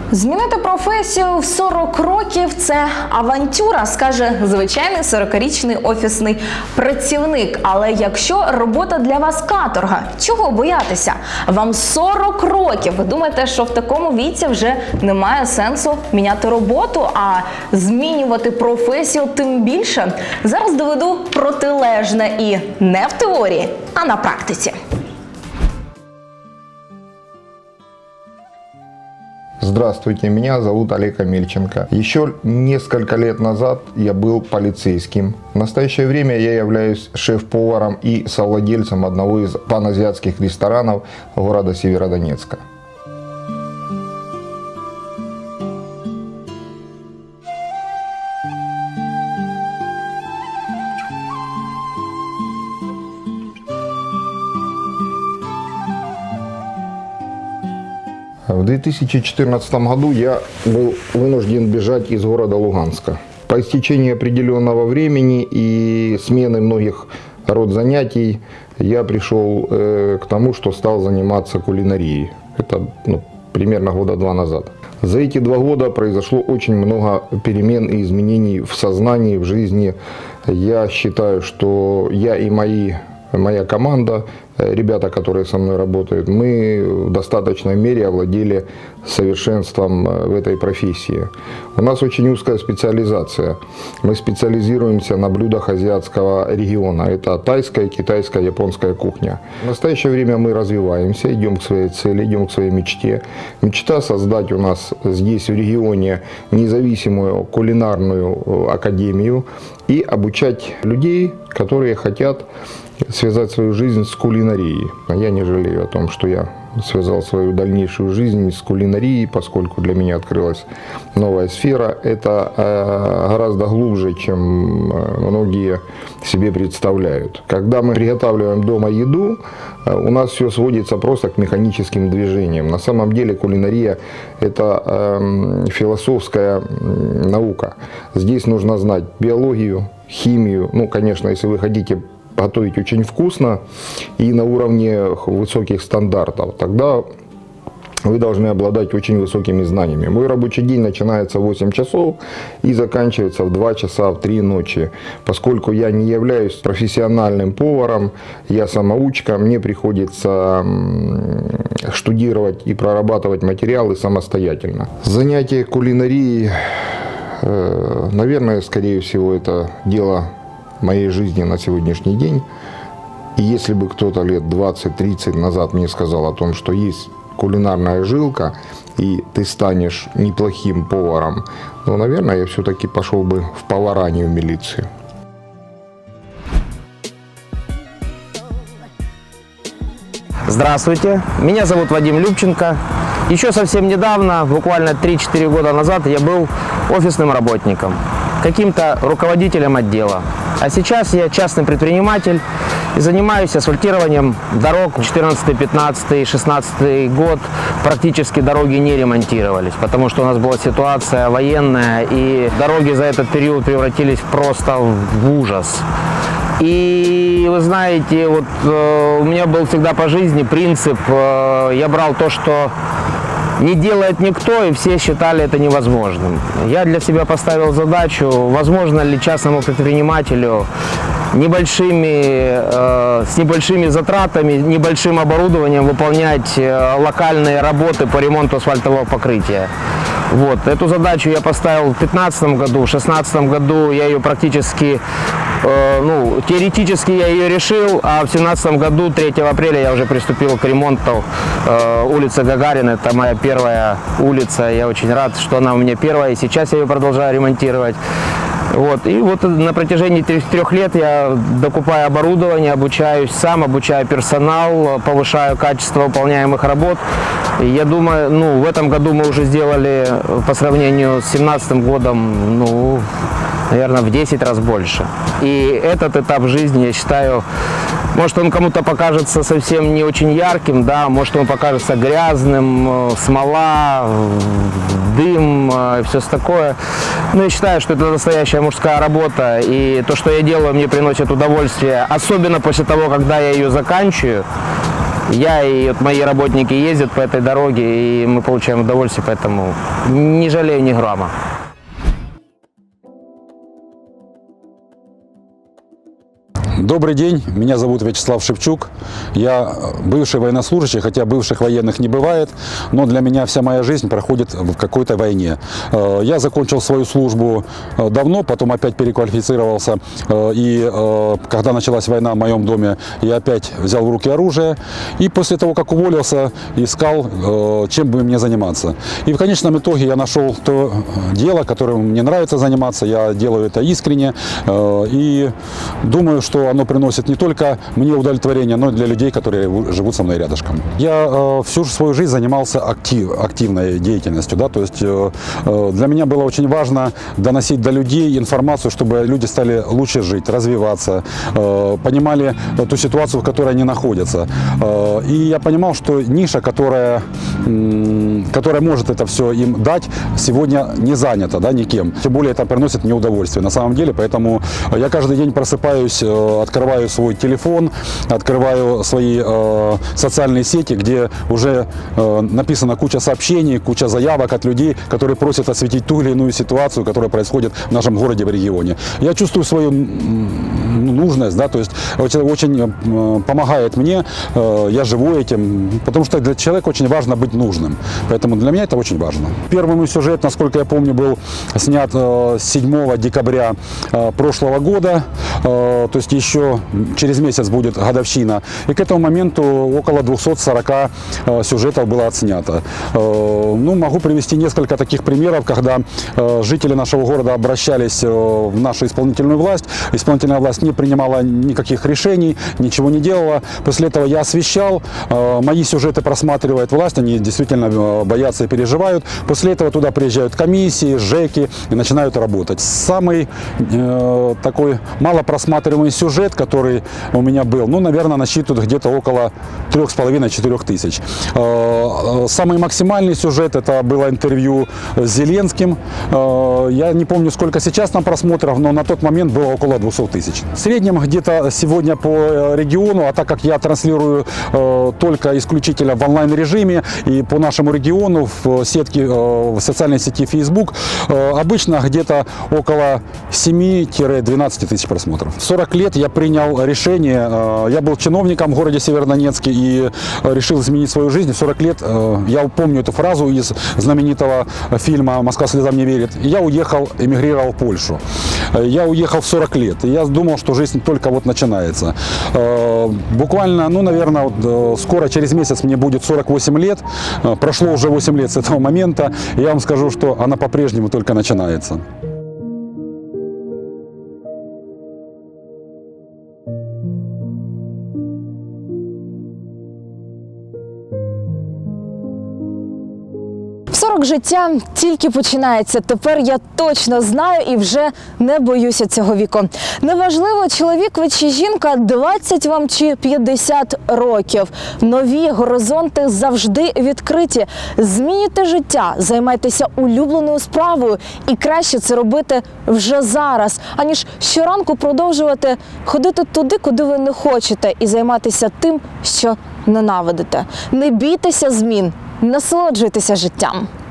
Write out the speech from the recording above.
Змінити професію в 40 років – це авантюра, скаже звичайний 40-річний офісний працівник. Але якщо робота для вас каторга, чого боятися? Вам 40 років. Ви думаєте, що в такому віці вже немає сенсу міняти роботу, а змінювати професію тим більше? Зараз доведу протилежне і не в теорії, а на практиці. Здравствуйте, меня зовут Олег Амельченко. Еще несколько лет назад я был полицейским. В настоящее время я являюсь шеф-поваром и совладельцем одного из паназиатских ресторанов города Северодонецка. В 2014 году я был вынужден бежать из города Луганска. По истечении определенного времени и смены многих род занятий я пришел к тому, что стал заниматься кулинарией. Это примерно года 2 назад. За эти 2 года произошло очень много перемен и изменений в сознании, в жизни. Я считаю, что я и моя команда, ребята, которые со мной работают, мы в достаточной мере овладели совершенством в этой профессии. У нас очень узкая специализация. Мы специализируемся на блюдах азиатского региона. Это тайская, китайская, японская кухня. В настоящее время мы развиваемся, идем к своей цели, идем к своей мечте. Мечта создать у нас здесь, в регионе, независимую кулинарную академию и обучать людей, которые хотят связать свою жизнь с кулинарией. Я не жалею о том, что я связал свою дальнейшую жизнь с кулинарией, поскольку для меня открылась новая сфера. Это гораздо глубже, чем многие себе представляют. Когда мы приготавливаем дома еду, у нас все сводится просто к механическим движениям. На самом деле кулинария – это философская наука. Здесь нужно знать биологию, химию. Ну, конечно, если вы хотите готовить очень вкусно и на уровне высоких стандартов, тогда вы должны обладать очень высокими знаниями. Мой рабочий день начинается в 8 часов и заканчивается в 2 часа, в 3 ночи. Поскольку я не являюсь профессиональным поваром, я самоучка, мне приходится штудировать и прорабатывать материалы самостоятельно. Занятие кулинарией, наверное, скорее всего, это дело моей жизни на сегодняшний день. И если бы кто-то лет 20-30 назад мне сказал о том, что есть кулинарная жилка, и ты станешь неплохим поваром, ну, наверное, я все-таки пошел бы в повара, а не в милицию. Здравствуйте, меня зовут Вадим Любченко. Еще совсем недавно, буквально 3-4 года назад, я был офисным работником, каким-то руководителем отдела. А сейчас я частный предприниматель и занимаюсь асфальтированием дорог. 14, 15, 16 год практически дороги не ремонтировались, потому что у нас была ситуация военная, и дороги за этот период превратились просто в ужас. И вы знаете, вот у меня был всегда по жизни принцип, я брал то, что не делает никто, и все считали это невозможным. Я для себя поставил задачу, возможно ли частному предпринимателю с небольшими затратами, небольшим оборудованием выполнять локальные работы по ремонту асфальтового покрытия. Вот. Эту задачу я поставил в 2015 году, в 2016 году я ее практически, теоретически я ее решил, а в 2017 году, 3 апреля, я уже приступил к ремонту улицы Гагарина. Это моя первая улица, я очень рад, что она у меня первая, и сейчас я ее продолжаю ремонтировать. Вот. И вот на протяжении 3 лет я докупаю оборудование, обучаюсь сам, обучаю персонал, повышаю качество выполняемых работ. И я думаю, в этом году мы уже сделали по сравнению с 2017 годом, наверное, в 10 раз больше. И этот этап жизни, я считаю, может, он кому-то покажется совсем не очень ярким, да, может, он покажется грязным, смола, дым и все такое. Но я считаю, что это настоящая мужская работа, и то, что я делаю, мне приносит удовольствие, особенно после того, когда я ее заканчиваю. Я и вот мои работники ездят по этой дороге, и мы получаем удовольствие, поэтому не жалею ни грамма. Добрый день, меня зовут Вячеслав Шевчук. Я бывший военнослужащий, хотя бывших военных не бывает, но для меня вся моя жизнь проходит в какой-то войне. Я закончил свою службу давно, потом опять переквалифицировался, и когда началась война в моем доме, я опять взял в руки оружие, и после того, как уволился, искал, чем бы мне заниматься. И в конечном итоге я нашел то дело, которым мне нравится заниматься, я делаю это искренне, и думаю, что оно приносит не только мне удовлетворение, но и для людей, которые живут со мной рядышком. Я всю свою жизнь занимался активной деятельностью. Да? То есть для меня было очень важно доносить до людей информацию, чтобы люди стали лучше жить, развиваться, понимали ту ситуацию, в которой они находятся. И я понимал, что ниша, которая может это все им дать, сегодня не занята, да, никем. Тем более это приносит мне удовольствие на самом деле. Поэтому я каждый день просыпаюсь, открываю свой телефон, открываю свои социальные сети, где уже написана куча сообщений, куча заявок от людей, которые просят осветить ту или иную ситуацию, которая происходит в нашем городе, в регионе. Я чувствую свою нужность, да, то есть очень помогает мне, я живу этим, потому что для человека очень важно быть нужным. Поэтому для меня это очень важно. Первый мой сюжет, насколько я помню, был снят 7 декабря прошлого года, то есть еще через месяц будет годовщина. И к этому моменту около 240 сюжетов было отснято. Ну, могу привести несколько таких примеров, когда жители нашего города обращались в нашу исполнительную власть. Исполнительная власть не принимала никаких решений, ничего не делала. После этого я освещал, мои сюжеты просматривает власть, они действительно боятся и переживают. После этого туда приезжают комиссии, ЖЭКи и начинают работать. Самый такой малопросматриваемый сюжет, который у меня был, ну, наверное, насчитывает где-то около 3,5-4 тысяч. Самый максимальный сюжет — это было интервью с Зеленским. Я не помню, сколько сейчас там просмотров, но на тот момент было около 200 тысяч. В среднем где-то сегодня по региону, а так как я транслирую только исключительно в онлайн-режиме и по нашему региону в сетке, в социальной сети Facebook, обычно где-то около 7-12 тысяч просмотров. 40 лет я принял решение, я был чиновником в городе Северодонецке и решил изменить свою жизнь. В 40 лет, я помню эту фразу из знаменитого фильма «Москва слезам не верит». Я уехал, эмигрировал в Польшу. Я уехал в 40 лет, и я думал, что жизнь только вот начинается. Буквально, ну, наверное, вот, скоро, через месяц мне будет 48 лет. Прошло уже 8 лет с этого момента, и я вам скажу, что она по-прежнему только начинается. Життя тільки починається. Тепер я точно знаю і вже не боюся цього віку. Неважливо, чоловік ви чи жінка, 20 вам чи 50 років. Нові горизонти завжди відкриті. Змінюйте життя, займайтеся улюбленою справою. І краще це робити вже зараз, аніж щоранку продовжувати ходити туди, куди ви не хочете, і займатися тим, що ненавидите. Не бійтеся змін, насолоджуйтеся життям.